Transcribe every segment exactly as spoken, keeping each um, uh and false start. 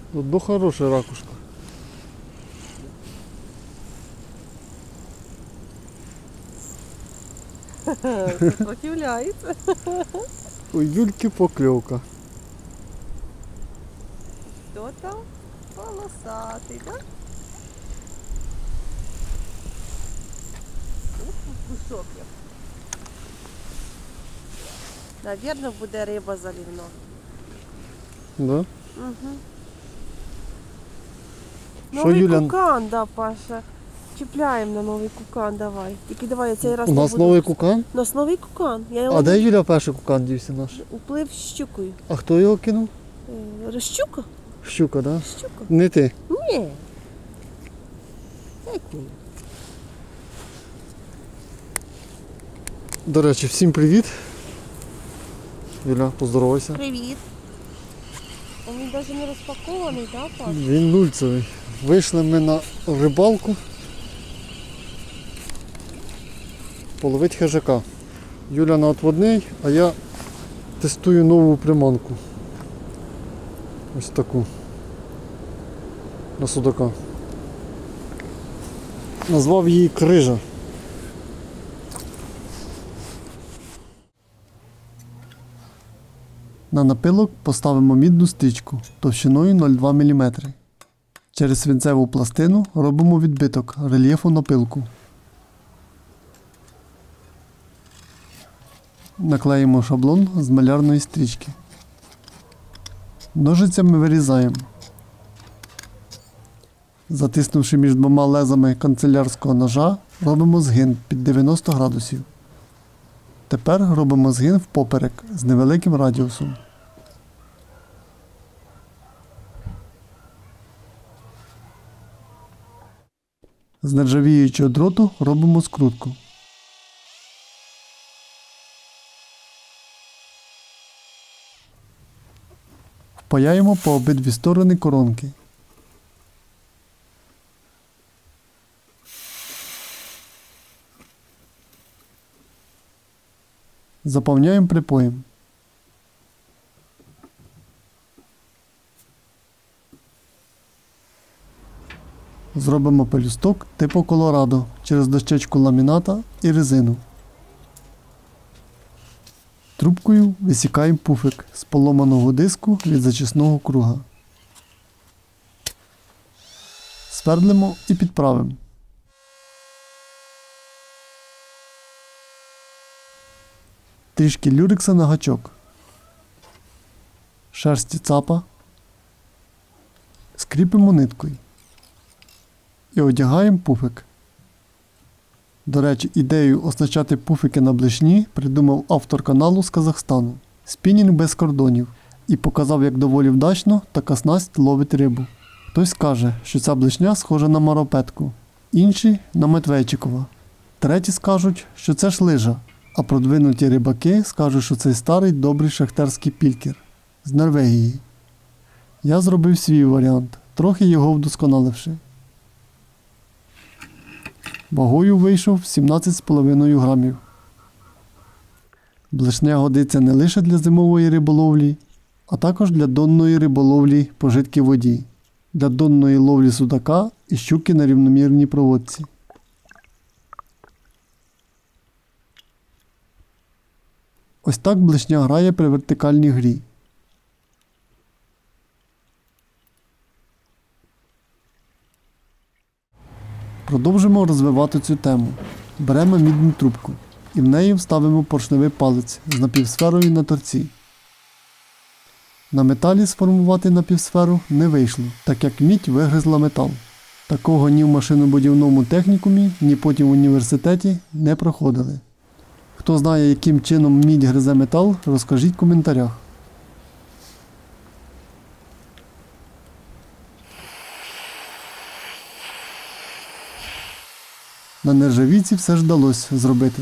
Одно хороша ракушка. Сопротивляется. У Юльки покльовка. Кто там? Полосатый, да? Ух, кусок я. Наверное, буде риба залівна. Да? Угу. Що, Новий Юля? кукан, да, Паша. Чіпляємо на новий кукан, давай. Тільки давай я цей раз У не нас буду. новий кукан? У нас новий кукан. Я його А де Юля перший кукан дівся наш? уплив з щукою. А хто його кинув? Е, Щука? Щука, да? Щука? Не ти. Ні. Як ні? До речі, всім привіт. Юля, поздоровайся. Привіт. Він навіть не розпакований, да, Паш? Він нульцевий. Вийшли ми на рибалку. Половить хижака. Юля на отводний, а я тестую нову приманку. Ось таку. На судака. Назвав її крижа. На напилок поставимо мідну стрічку товщиною нуль цілих два міліметри. Через свинцеву пластину робимо відбиток рельєфу напилку. Наклеїмо шаблон з малярної стрічки. Ножицями вирізаємо. Затиснувши між двома лезами канцелярського ножа, робимо згин під дев'яносто градусів. Тепер робимо згин впоперек з невеликим радіусом. З нержавіючого дроту робимо скрутку. Впаяємо по обидві сторони коронки. Заповняємо припоєм. Зробимо пелюсток типу Колорадо через дощечку ламіната і резину. Трубкою висікаємо пуфик з поломаного диску від зачисного круга. Свердлимо і підправимо. Трішки люрекса на гачок. Шерсті цапа. Скріпимо ниткою. І одягаємо пуфик. До речі, ідею оснащати пуфики на блишні придумав автор каналу з Казахстану «Спінінг без кордонів» і показав, як доволі вдачно така снасть ловить рибу. Хтось каже, що ця блишня схожа на маропетку, інші – на Медведчикова. Треті скажуть, що це ж лижа, а продвинуті рибаки скажуть, що це старий добрий шахтарський пількер з Норвегії. Я зробив свій варіант, трохи його вдосконаливши. Вагою вийшов сімнадцять з половиною грамів. Блишня годиться не лише для зимової риболовлі, а також для донної риболовлі по жидкій воді, для донної ловлі судака і щуки на рівномірній проводці. Ось так блишня грає при вертикальній грі. Продовжимо розвивати цю тему. Беремо мідну трубку і в неї вставимо поршневий палець з напівсферою на торці. На металі сформувати напівсферу не вийшло, так як мідь вигризла метал. Такого ні в машинобудівному технікумі, ні потім в університеті не проходили. Хто знає, яким чином мідь гризе метал, розкажіть в коментарях. На нержавійці все ж вдалося зробити.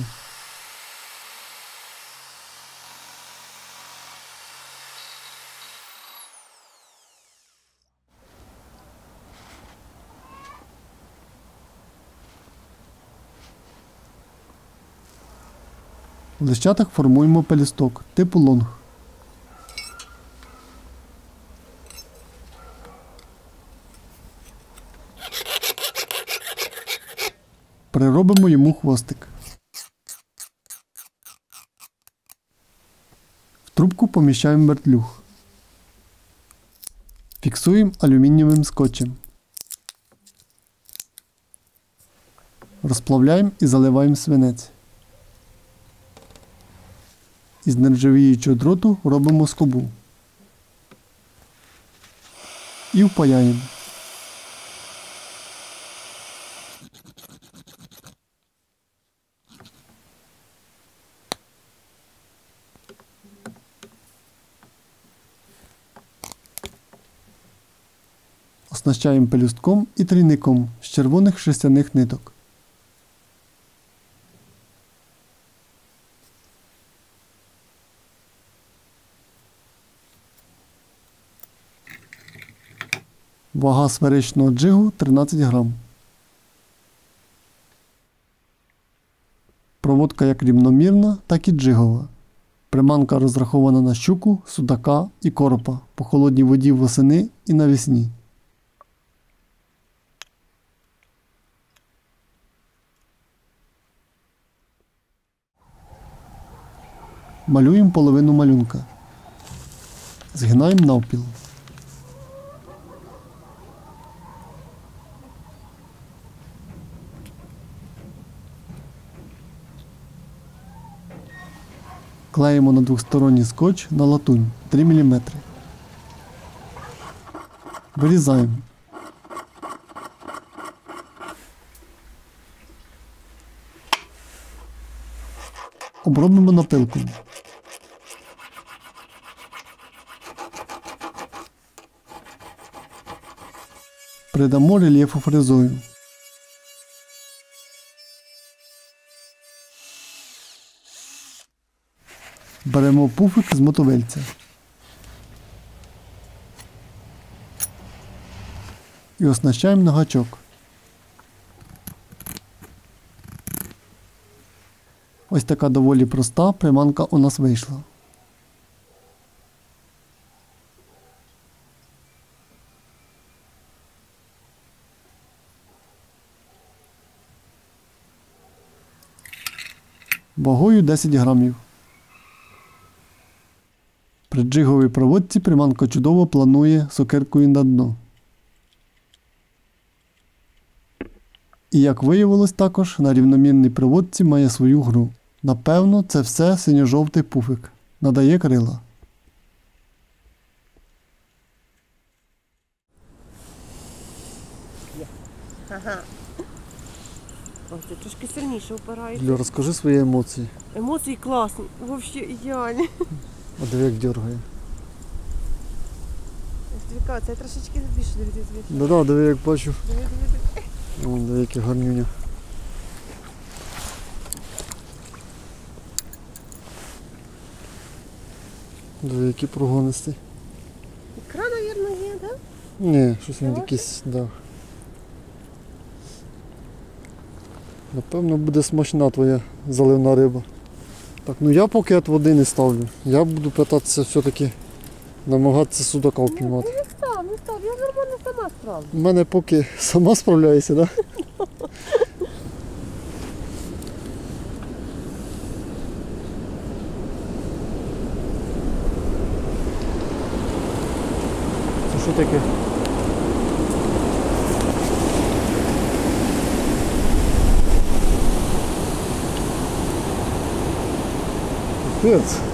В лищатах формуємо пелюсток типу лонг. Приробимо йому хвостик. В трубку поміщаємо вертлюг. Фіксуємо алюмінієвим скотчем. Розплавляємо і заливаємо свинець. Із нержавіючого дроту робимо скобу. І впаяємо. Оснащаємо пелюстком і трійником з червоних шерстяних ниток. Вага сферичного джигу тринадцять грам. Проводка як рівномірна, так і джигова. Приманка розрахована на щуку, судака і коропа по холодній воді восени і навесні. Малюємо половину малюнка. Згинаємо навпіл. Клеїмо на двосторонній скотч на латунь три міліметри. Вирізаємо. Обробимо напилкою. Придамо рельєфу фрезою. Беремо пуфик з мотовильця. І оснащаємо на гачок. Ось така доволі проста приманка у нас вийшла. Вагою десять грамів. При джиговій проводці приманка чудово планує сокиркою на дно. І як виявилось також, на рівномірній проводці має свою гру. Напевно, це все синьо-жовтий пуфик. Надає крила. Ага. Ой, ти трошки сильніше впираєшся. Юля, розкажи свої емоції. Емоції класні, взагалі ідеальні. А диви, як дергає. Віка, це трошечки більше дивитися звідси. Да-да, диви, як бачу. Диви, диви, диви. О, диви, які гарнюня. Диви, які прогонисті. Ікра, мабуть, є, так? Ні, щось він Хороший? якийсь, да. Напевно, буде смачна твоя заливна риба. Так, ну я поки от води не ставлю. Я буду питатися все-таки намагатися судака впіймати. Не став, не став, я нормально сама справлю. У мене поки сама справляється, так? Да? Це що таке? Капець.